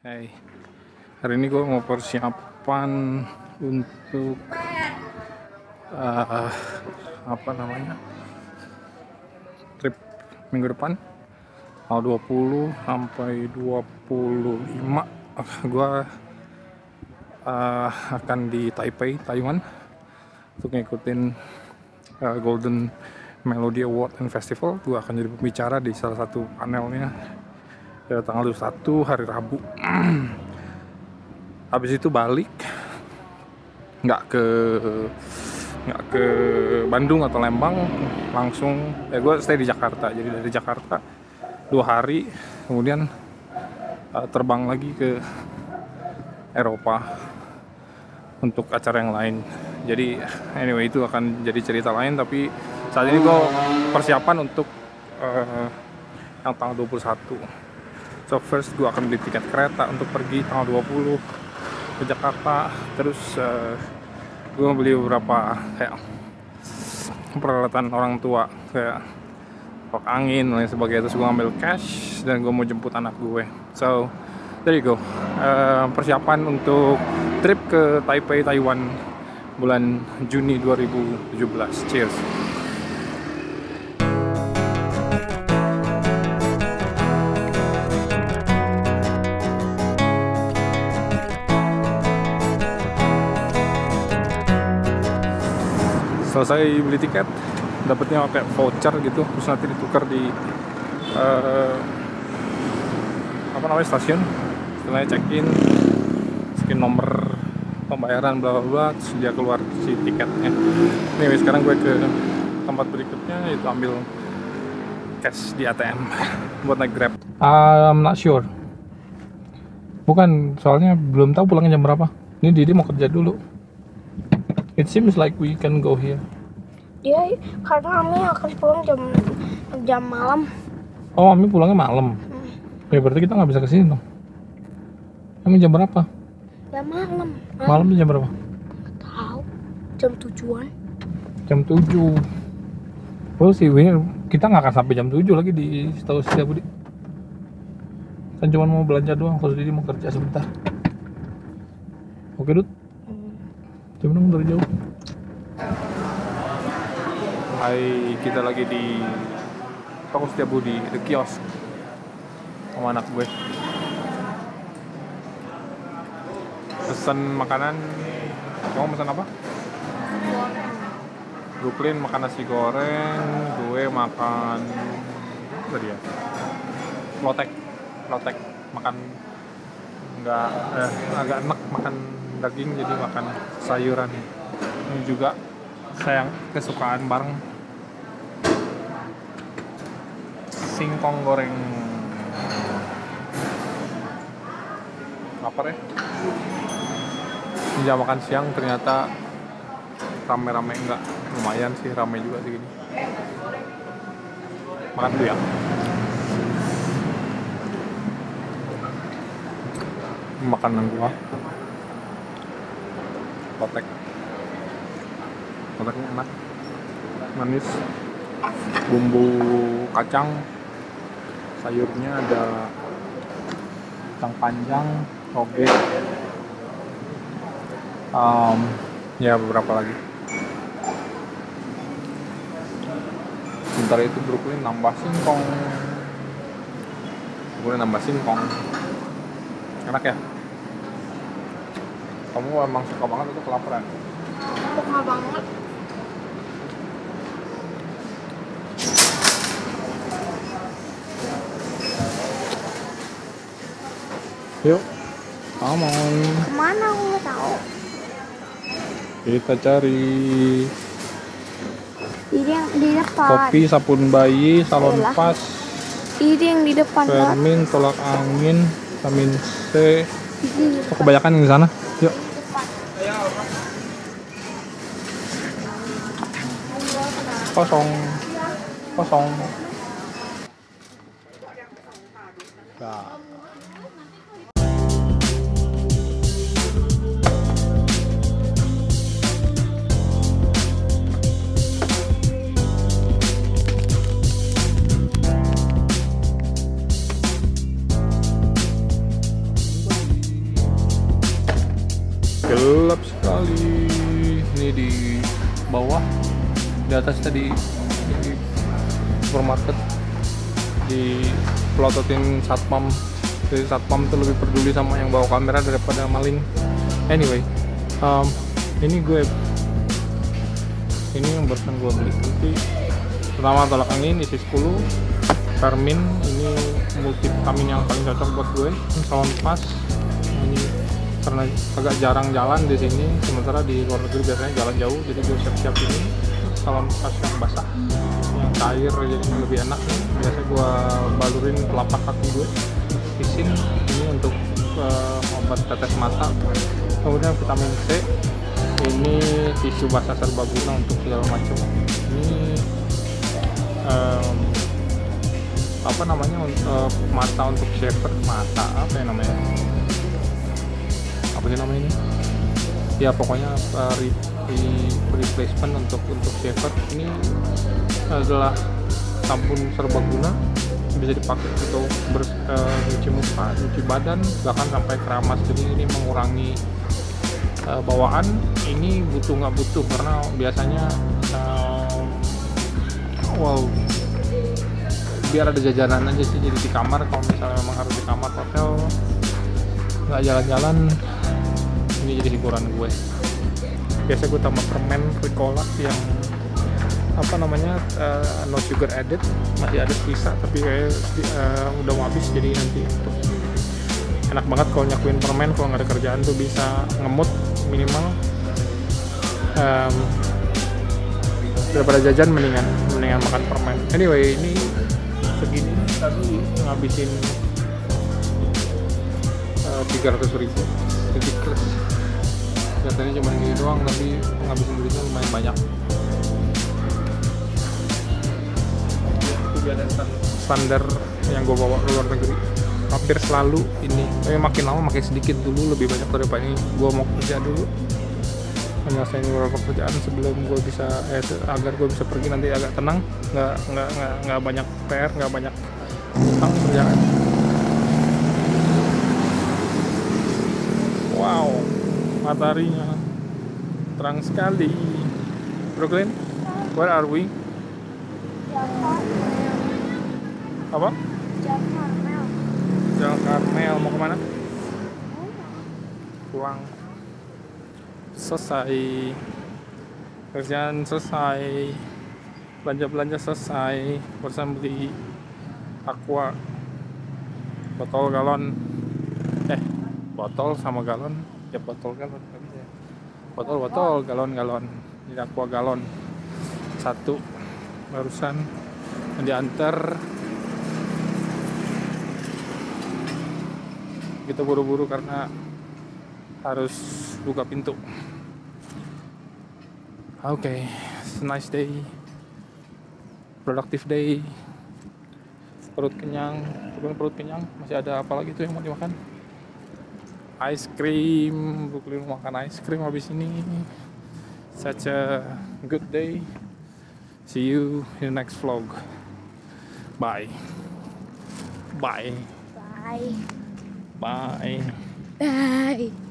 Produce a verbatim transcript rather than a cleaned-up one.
Hai, hari ini gue mau persiapan untuk uh, apa namanya trip minggu depan tanggal dua puluh sampai dua puluh lima. Gue uh, akan di Taipei, Taiwan untuk ngikutin uh, Golden Melody Award and Festival. Gue akan jadi pembicara di salah satu panelnya ya, tanggal dua puluh satu hari Rabu. Habis itu balik, nggak ke nggak ke Bandung atau Lembang, langsung ya gue stay di Jakarta. Jadi dari Jakarta dua hari, kemudian uh, terbang lagi ke Eropa untuk acara yang lain. Jadi anyway, itu akan jadi cerita lain, tapi saat ini gue persiapan untuk uh, yang tanggal dua puluh satu. So first gue akan beli tiket kereta untuk pergi tanggal dua puluh ke Jakarta. Terus uh, gue beli beberapa kayak peralatan orang tua kayak kok angin dan lain sebagainya. Terus gue ngambil cash dan gue mau jemput anak gue. So there you go, uh, persiapan untuk trip ke Taipei, Taiwan bulan Juni dua ribu tujuh belas. Cheers. Selesai beli tiket, dapetnya kayak voucher gitu, terus nanti ditukar di uh, apa namanya stasiun. Setelah check in, skin nomor pembayaran bla bla bla, terus dia keluar si tiketnya. Nih sekarang gue ke tempat berikutnya, yaitu ambil cash di A T M buat naik Grab. I'm not sure. Bukan, soalnya belum tahu pulangnya jam berapa. Ini Didi mau kerja dulu. It seems like we can go here. Dia karena Ami akan pulang jam jam malam. Oh, Ami pulangnya malam. Hmm. Ya berarti kita nggak bisa kesini dong. Ami jam berapa? Jam malam. Malam jam berapa? Tahu. Jam tujuan. Jam tujuh. Oh sih, kita nggak akan sampai jam tujuh lagi di setahu saya Budi. Kan cuma mau belanja doang, kalau Didi mau kerja sebentar. Oke, Dut. Coba dong dari jauh. Hai, kita lagi di toko Setiabudi, di kios sama anak gue. Pesan makanan, kamu pesan apa? Brooklyn makan nasi goreng, gue makan apa dia? Lotek, lotek makan nggak eh, agak enak makan daging, jadi makan sayuran. Ini juga sayang kesukaan bareng, singkong goreng. Lapar ya? Jam makan siang ternyata rame-rame, enggak, lumayan sih rame juga segini. Makan dulu ya. Makanan gua kotek, koteknya enak, manis, bumbu kacang, sayurnya ada kacang panjang, toge, um, ya beberapa lagi. Sebentar itu Brooklyn nambah singkong, Brooklyn nambah singkong, enak ya? Kamu emang suka banget atau kelaparan? Suka banget. Yuk, come on. Kemana aku nggak tahu. Kita cari Ini yang di depan. kopi, sabun bayi, salon Yalah. pas, Ini yang di depan. Vermin, tolak angin, vitamin C. Ini Oh, kebanyakan di sana. Yuk. Kosong, kosong. Nah. gelap sekali. Ini di bawah, di atas tadi di supermarket di pelototin satpam. Jadi satpam tuh lebih peduli sama yang bawa kamera daripada maling. Anyway, um, ini gue ini yang barusan gue beli. Nanti pertama tolak angin isi sepuluh, Garmin ini multivitamin yang paling cocok buat gue. Sound pas ini karena agak jarang jalan di sini, sementara di luar negeri biasanya jalan jauh, jadi gue siap-siap ini sound pas yang basah, yang cair, jadi lebih enak nih. Biasa gue balurin telapak kaki gue, pisin ini untuk uh, obat tetes mata. Kemudian vitamin C, ini tisu basah serbaguna untuk segala macam. Ini um, apa namanya untuk mata, untuk shaver mata, apa ya namanya? Apa sih namanya ini? Ya pokoknya uh, re, re, replacement untuk untuk shaver. Ini adalah sabun serbaguna, bisa dipakai untuk mencuci uh, muka, cuci badan, bahkan sampai keramas. Jadi ini mengurangi uh, bawaan. Ini butuh nggak butuh karena biasanya uh, wow, biar ada jajanan aja sih, jadi di kamar kalau misalnya memang harus di kamar hotel nggak jalan-jalan, ini jadi hiburan gue. Biasa gue tambah permen Ricola yang apa namanya uh, no sugar added, masih ada sisa tapi kayak uh, udah mau habis, jadi nanti enak banget kalau nyakuin permen. Kalau nggak ada kerjaan tuh bisa ngemut minimal, um, daripada jajan mendingan mendingan makan permen. Anyway, ini segini tadi ngabisin uh, tiga ratus ribu, ridiculous. Biasanya cuma gini doang, tapi ngabisin duitnya lumayan banyak. Itu biasa standar yang gue bawa ke luar negeri, hampir selalu ini. Tapi makin lama makin sedikit, dulu lebih banyak daripada ini. Gue mau kerja dulu, menyelesaikan beberapa pekerjaan sebelum gue bisa eh, agar gue bisa pergi nanti agak tenang, nggak nggak nggak nggak banyak P R, nggak banyak utang kerjaan. Wow, mataharinya terang sekali. Brooklyn, where are we? Apa? Jalan Karmel. Jalan Karmel. Mau kemana? Pulang. Selesai, kerjaan selesai, belanja-belanja selesai, barusan beli aqua botol galon, eh botol sama galon, ya botol galon, botol botol galon galon, ini aqua galon satu, barusan diantar. Kita buru-buru karena harus buka pintu. Oke, okay, it's a nice day, productive day. Perut kenyang, bukan perut kenyang, masih ada apa lagi tuh yang mau dimakan? Ice cream, Brooklyn makan ice cream habis ini. Such a good day. See you in the next vlog. Bye. Bye. Bye. Bye. Bye.